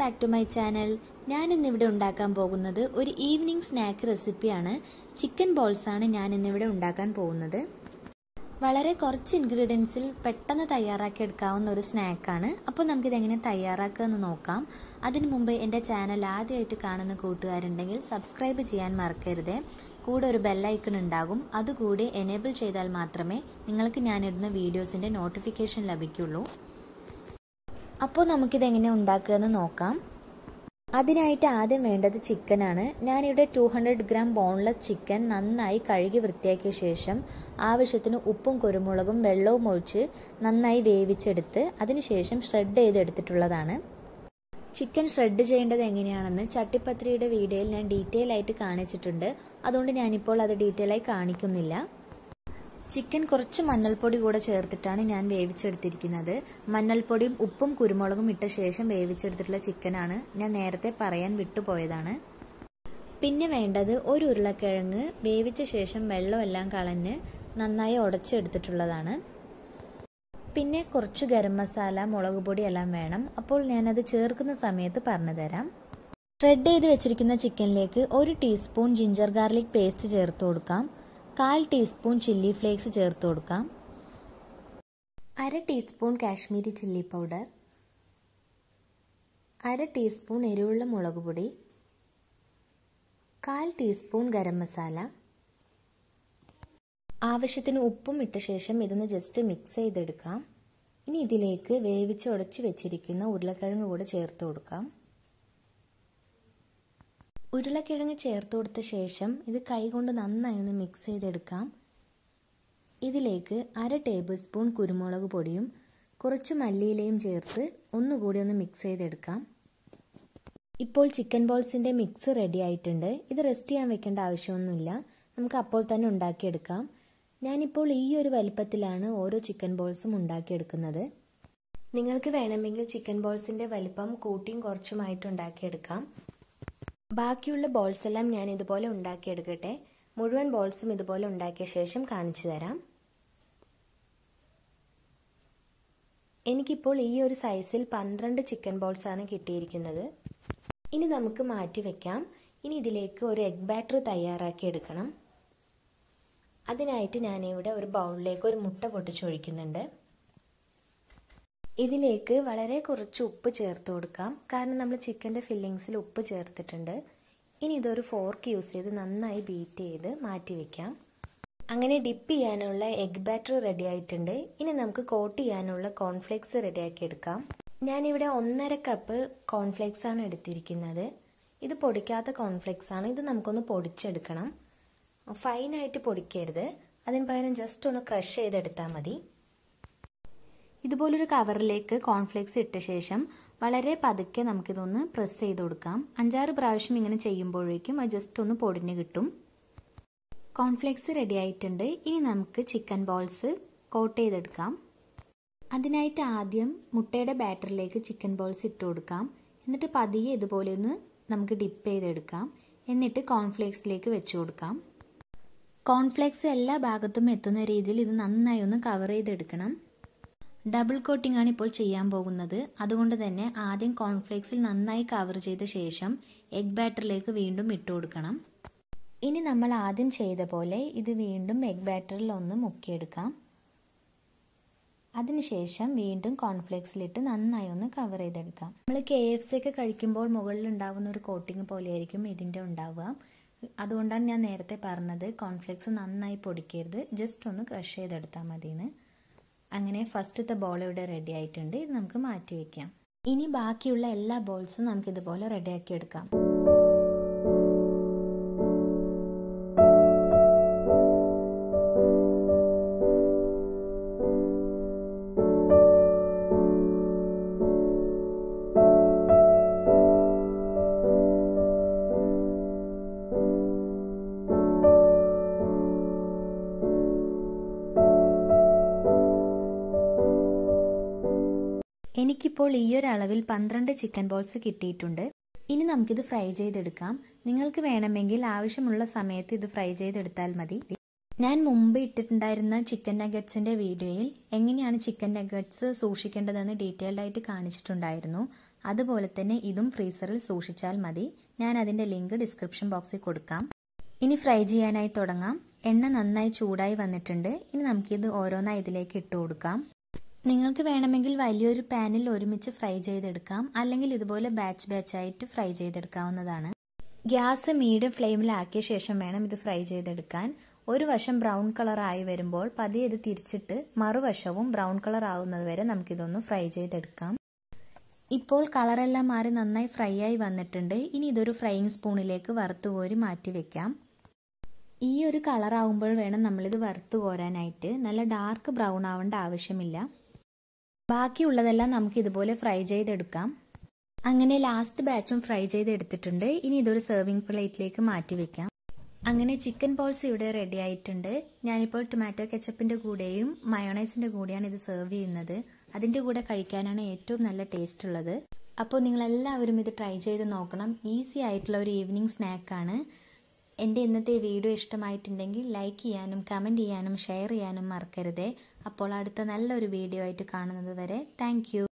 back to my channel. ഞാൻ ഇന്നിവിടെ ഉണ്ടാക്കാൻ പോകുന്നത് ഒരു ഈവനിംഗ് സ്നാക്ക് റെസിപ്പിയാണ്. ചിക്കൻ ബോൾസ് ആണ് ഞാൻ ഇന്നിവിടെ ഉണ്ടാക്കാൻ പോകുന്നത്. വളരെ കുറച്ച് ഇൻഗ്രീഡിയൻസിൽ പെട്ടെന്ന് തയ്യാറാക്കി എടുക്കാവുന്ന ഒരു സ്നാക്കാണ്. അപ്പോൾ നമുക്ക് ഇത് എങ്ങനെ തയ്യാറാക്കുക എന്ന് നോക്കാം. അതിനു മുമ്പ് എൻ്റെ ചാനൽ ആദ്യമായിട്ട് കാണുന്ന കൂട്ടുകാരുണ്ടെങ്കിൽ സബ്സ്ക്രൈബ് ചെയ്യാൻ മറക്കരുത്. കൂടെ ഒരു ബെൽ ഐക്കൺ ഉണ്ടാകും. അതുകൂടി എനേബിൾ ചെയ്താൽ മാത്രമേ നിങ്ങൾക്ക് ഞാനിടുന്ന വീഡിയോസിൻ്റെ നോട്ടിഫിക്കേഷൻ ലഭിക്കുള്ളൂ. അപ്പോൾ നമുക്കിത് എങ്ങനെ ഉണ്ടാക്കുക എന്ന് നോക്കാം. അതിനായിട്ട് ആദ്യം വേണ്ടത് ചിക്കനാണ്. ഞാനിവിടെ 200 ഗ്രാം ബോൺലെസ് ചിക്കൻ നന്നായി കഴുകി വൃത്തിയാക്കിയ ശേഷം ആവശ്യത്തിന് ഉപ്പും കുരുമുളകും വെള്ളവും ഒഴിച്ച് നന്നായി വേവിച്ചെടുത്ത് അതിനുശേഷം ഷ്രെഡ് ചെയ്തെടുത്തിട്ടുള്ളതാണ്. ചിക്കൻ ഷ്രെഡ് ചെയ്യേണ്ടത് എങ്ങനെയാണെന്ന് ചട്ടി പത്രിയുടെ വീഡിയോയിൽ ഞാൻ ഡീറ്റെയിൽ ആയിട്ട് കാണിച്ചിട്ടുണ്ട്. അതുകൊണ്ട് ഞാനിപ്പോൾ അത് ഡീറ്റെയിൽ ആയി കാണിക്കുന്നില്ല. ചിക്കൻ കുറച്ച് മഞ്ഞൾപ്പൊടി കൂടെ ചേർത്തിട്ടാണ് ഞാൻ വേവിച്ചെടുത്തിരിക്കുന്നത്. മഞ്ഞൾപ്പൊടിയും ഉപ്പും കുരുമുളകും ഇട്ട ശേഷം വേവിച്ചെടുത്തിട്ടുള്ള ചിക്കനാണ്. ഞാൻ നേരത്തെ പറയാൻ വിട്ടുപോയതാണ്. പിന്നെ വേണ്ടത് ഒരു ഉരുളക്കിഴങ്ങ് വേവിച്ച ശേഷം വെള്ളമെല്ലാം കളഞ്ഞ് നന്നായി ഉടച്ചെടുത്തിട്ടുള്ളതാണ്. പിന്നെ കുറച്ച് ഗരം മസാല, മുളക് പൊടി എല്ലാം വേണം. അപ്പോൾ ഞാനത് ചേർക്കുന്ന സമയത്ത് പറഞ്ഞു തരാം. ഷ്രെഡ് ചെയ്ത് വെച്ചിരിക്കുന്ന ചിക്കനിലേക്ക് 1 ടീസ്പൂൺ ജിഞ്ചർ ഗാർലിക് പേസ്റ്റ് ചേർത്ത് കൊടുക്കാം. 1/4 ടീസ്പൂൺ ചില്ലി ഫ്ലേക്സ് ചേർത്ത് കൊടുക്കാം. 1/2 teaspoon Kashmiri chilli powder, 1/2 teaspoon എരിവുള്ള മുളക് പൊടി, 1/4 ടീസ്പൂൺ ഗരം മസാല. ആവശ്യത്തിന് ഉപ്പും ഇട്ട ശേഷം ഇതൊന്ന് ജസ്റ്റ് മിക്സ് ചെയ്തെടുക്കാം. ഇനി ഇതിലേക്ക് വേവിച്ച് ഉടച്ച് വെച്ചിരിക്കുന്ന ഉരുളക്കിഴങ്ങ് കൂടെ ചേർത്ത് കൊടുക്കാം. ഉരുളക്കിഴങ്ങ് ചേർത്ത് കൊടുത്ത ശേഷം ഇത് കൈകൊണ്ട് നന്നായി ഒന്ന് മിക്സ് ചെയ്തെടുക്കാം. ഇതിലേക്ക് 1/2 ടേബിൾ സ്പൂൺ കുരുമുളക് പൊടിയും കുറച്ച് മല്ലിയിലയും ചേർത്ത് ഒന്നുകൂടി ഒന്ന് മിക്സ് ചെയ്തെടുക്കാം. ഇപ്പോൾ ചിക്കൻ ബോൾസിൻ്റെ മിക്സ് റെഡി ആയിട്ടുണ്ട്. ഇത് റെസ്റ്റ് ചെയ്യാൻ വെക്കേണ്ട ആവശ്യമൊന്നുമില്ല. നമുക്ക് അപ്പോൾ തന്നെ ഉണ്ടാക്കിയെടുക്കാം. ഞാനിപ്പോൾ ഈ ഒരു വലിപ്പത്തിലാണ് ഓരോ ചിക്കൻ ബോൾസും ഉണ്ടാക്കിയെടുക്കുന്നത്. നിങ്ങൾക്ക് വേണമെങ്കിൽ ചിക്കൻ ബോൾസിൻ്റെ വലിപ്പം കൂട്ടിയും കുറച്ചുമായിട്ട് ഉണ്ടാക്കിയെടുക്കാം. ബാക്കിയുള്ള ബോൾസ് എല്ലാം ഞാൻ ഇതുപോലെ ഉണ്ടാക്കിയെടുക്കട്ടെ. മുഴുവൻ ബോൾസും ഇതുപോലെ ഉണ്ടാക്കിയ ശേഷം കാണിച്ചു തരാം. എനിക്കിപ്പോൾ ഈ ഒരു സൈസിൽ 12 ചിക്കൻ ബോൾസ് ആണ് കിട്ടിയിരിക്കുന്നത്. ഇനി നമുക്ക് മാറ്റി വെക്കാം. ഇനി ഇതിലേക്ക് ഒരു എഗ് ബാറ്റർ തയ്യാറാക്കി എടുക്കണം. അതിനായിട്ട് ഞാനിവിടെ ഒരു ബൗളിലേക്ക് ഒരു മുട്ട പൊട്ടിച്ചൊഴിക്കുന്നുണ്ട്. ഇതിലേക്ക് വളരെ കുറച്ച് ഉപ്പ് ചേർത്ത് കൊടുക്കാം. കാരണം നമ്മൾ ചിക്കൻ്റെ ഫില്ലിങ്സിൽ ഉപ്പ് ചേർത്തിട്ടുണ്ട്. ഇനി ഇതൊരു ഫോർക്ക് യൂസ് ചെയ്ത് നന്നായി ബീറ്റ് ചെയ്ത് മാറ്റി വെക്കാം. അങ്ങനെ ഡിപ്പ് ചെയ്യാനുള്ള എഗ് ബാറ്റർ റെഡി ആയിട്ടുണ്ട്. ഇനി നമുക്ക് കോട്ട് ചെയ്യാനുള്ള കോൺഫ്ലേക്സ് റെഡിയാക്കി എടുക്കാം. ഞാനിവിടെ 1.5 കപ്പ് കോൺഫ്ലേക്സ് ആണ് എടുത്തിരിക്കുന്നത്. ഇത് പൊടിക്കാത്ത കോൺഫ്ലേക്സ് ആണ്. ഇത് നമുക്കൊന്ന് പൊടിച്ചെടുക്കണം. ഫൈനായിട്ട് പൊടിക്കരുത്. അതിന് പകരം ജസ്റ്റ് ഒന്ന് ക്രഷ് ചെയ്തെടുത്താൽ മതി. ഇതുപോലൊരു കവറിലേക്ക് കോൺഫ്ലേക്സ് ഇട്ട ശേഷം വളരെ പതുക്കെ നമുക്കിതൊന്ന് പ്രസ് ചെയ്ത് കൊടുക്കാം. 5-6 പ്രാവശ്യം ഇങ്ങനെ ചെയ്യുമ്പോഴേക്കും അത് ജസ്റ്റ് ഒന്ന് പൊടിഞ്ഞ് കിട്ടും. കോൺഫ്ലേക്സ് റെഡി ആയിട്ടുണ്ട്. ഇനി നമുക്ക് ചിക്കൻ ബോൾസ് കോട്ട് ചെയ്തെടുക്കാം. അതിനായിട്ട് ആദ്യം മുട്ടയുടെ ബാറ്ററിലേക്ക് ചിക്കൻ ബോൾസ് ഇട്ട് കൊടുക്കാം. എന്നിട്ട് പതിയെ ഇതുപോലെ ഒന്ന് നമുക്ക് ഡിപ്പ് ചെയ്തെടുക്കാം. എന്നിട്ട് കോൺഫ്ലേക്സിലേക്ക് വെച്ച് കൊടുക്കാം. കോൺഫ്ലേക്സ് എല്ലാ ഭാഗത്തും എത്തുന്ന രീതിയിൽ ഇത് നന്നായി ഒന്ന് കവർ ചെയ്തെടുക്കണം. ഡബിൾ കോട്ടിംഗ് ആണ് ഇപ്പോൾ ചെയ്യാൻ പോകുന്നത്. അതുകൊണ്ട് തന്നെ ആദ്യം കോൺഫ്ലേക്സിൽ നന്നായി കവർ ചെയ്ത ശേഷം എഗ് ബാറ്ററിലേക്ക് വീണ്ടും ഇട്ട് കൊടുക്കണം. ഇനി നമ്മൾ ആദ്യം ചെയ്ത പോലെ ഇത് വീണ്ടും എഗ് ബാറ്ററിൽ ഒന്ന് മുക്കിയെടുക്കാം. അതിനുശേഷം വീണ്ടും കോൺഫ്ലേക്സിലിട്ട് നന്നായി ഒന്ന് കവർ ചെയ്തെടുക്കാം. നമ്മൾ KFC ഒക്കെ കഴിക്കുമ്പോൾ മുകളിൽ ഉണ്ടാകുന്ന ഒരു കോട്ടിംഗ് പോലെയായിരിക്കും ഇതിൻ്റെ ഉണ്ടാവുക. അതുകൊണ്ടാണ് ഞാൻ നേരത്തെ പറഞ്ഞത് കോൺഫ്ലേക്സ് നന്നായി പൊടിക്കരുത്, ജസ്റ്റ് ഒന്ന് ക്രഷ് ചെയ്തെടുത്താൽ മതിയെന്ന്. അങ്ങനെ ഫസ്റ്റത്തെ ബോൾ ഇവിടെ റെഡി ആയിട്ടുണ്ട്. ഇത് നമുക്ക് മാറ്റി വെക്കാം. ഇനി ബാക്കിയുള്ള എല്ലാ ബോൾസും നമുക്കിതുപോലെ റെഡിയാക്കി എടുക്കാം. എനിക്കിപ്പോൾ ഈ ഒരു അളവിൽ 12 ചിക്കൻ ബോൾസ് കിട്ടിയിട്ടുണ്ട്. ഇനി നമുക്കിത് ഫ്രൈ ചെയ്തെടുക്കാം. നിങ്ങൾക്ക് വേണമെങ്കിൽ ആവശ്യമുള്ള സമയത്ത് ഇത് ഫ്രൈ ചെയ്തെടുത്താൽ മതി. ഞാൻ മുമ്പ് ഇട്ടിട്ടുണ്ടായിരുന്ന ചിക്കൻ നഗറ്റ്സിന്റെ വീഡിയോയിൽ എങ്ങനെയാണ് ചിക്കൻ നഗറ്റ്സ് സൂക്ഷിക്കേണ്ടതെന്ന് ഡീറ്റെയിൽഡ് ആയിട്ട് കാണിച്ചിട്ടുണ്ടായിരുന്നു. അതുപോലെ തന്നെ ഇതും ഫ്രീസറിൽ സൂക്ഷിച്ചാൽ മതി. ഞാൻ അതിൻ്റെ ലിങ്ക് ഡിസ്ക്രിപ്ഷൻ ബോക്സിൽ കൊടുക്കാം. ഇനി ഫ്രൈ ചെയ്യാനായി തുടങ്ങാം. എണ്ണ നന്നായി ചൂടായി വന്നിട്ടുണ്ട്. ഇനി നമുക്കിത് ഓരോന്നായി ഇതിലേക്ക് ഇട്ട് കൊടുക്കാം. നിങ്ങൾക്ക് വേണമെങ്കിൽ വലിയൊരു പാനിൽ ഒരുമിച്ച് ഫ്രൈ ചെയ്തെടുക്കാം, അല്ലെങ്കിൽ ഇതുപോലെ ബാച്ച് ആയിട്ട് ഫ്രൈ ചെയ്തെടുക്കാവുന്നതാണ്. ഗ്യാസ് മീഡിയം ഫ്ലെയിമിലാക്കിയ ശേഷം വേണം ഇത് ഫ്രൈ ചെയ്തെടുക്കാൻ. ഒരു വശം ബ്രൗൺ കളർ ആയി വരുമ്പോൾ പതിയെ ഇത് തിരിച്ചിട്ട് മറുവശവും ബ്രൗൺ കളർ ആവുന്നത് വരെ നമുക്കിതൊന്ന് ഫ്രൈ ചെയ്തെടുക്കാം. ഇപ്പോൾ കളറെല്ലാം മാറി നന്നായി ഫ്രൈ ആയി വന്നിട്ടുണ്ട്. ഇനി ഇതൊരു ഫ്രൈയിങ് സ്പൂണിലേക്ക് വറുത്ത് കോരി മാറ്റി വെക്കാം. ഈ ഒരു കളർ ആവുമ്പോൾ വേണം നമ്മളിത് വറുത്ത് കോരാനായിട്ട്. നല്ല ഡാർക്ക് ബ്രൗൺ ആവേണ്ട ആവശ്യമില്ല. ബാക്കിയുള്ളതെല്ലാം നമുക്ക് ഇതുപോലെ ഫ്രൈ ചെയ്തെടുക്കാം. അങ്ങനെ ലാസ്റ്റ് ബാച്ചും ഫ്രൈ ചെയ്തെടുത്തിട്ടുണ്ട്. ഇനി ഇതൊരു സെർവിങ് പ്ലേറ്റിലേക്ക് മാറ്റി വെക്കാം. അങ്ങനെ ചിക്കൻ ബോൾസ് ഇവിടെ റെഡി ആയിട്ടുണ്ട്. ഞാനിപ്പോൾ ടൊമാറ്റോ കെച്ചപ്പിന്റെ കൂടെയും മയോണൈസിന്റെ കൂടെയാണ് ഇത് സെർവ് ചെയ്യുന്നത്. അതിന്റെ കൂടെ കഴിക്കാനാണ് ഏറ്റവും നല്ല ടേസ്റ്റ് ഉള്ളത്. അപ്പോൾ നിങ്ങളെല്ലാവരും ഇത് ട്രൈ ചെയ്ത് നോക്കണം. ഈസി ആയിട്ടുള്ള ഒരു ഈവനിങ് സ്നാക്കാണ്. എൻ്റെ ഇന്നത്തെ വീഡിയോ ഇഷ്ടമായിട്ടുണ്ടെങ്കിൽ ലൈക്ക് ചെയ്യാനും കമൻറ്റ് ചെയ്യാനും ഷെയർ ചെയ്യാനും മറക്കരുതേ. അപ്പോൾ അടുത്ത നല്ലൊരു വീഡിയോ ആയിട്ട് കാണുന്നത് വരെ താങ്ക് യു.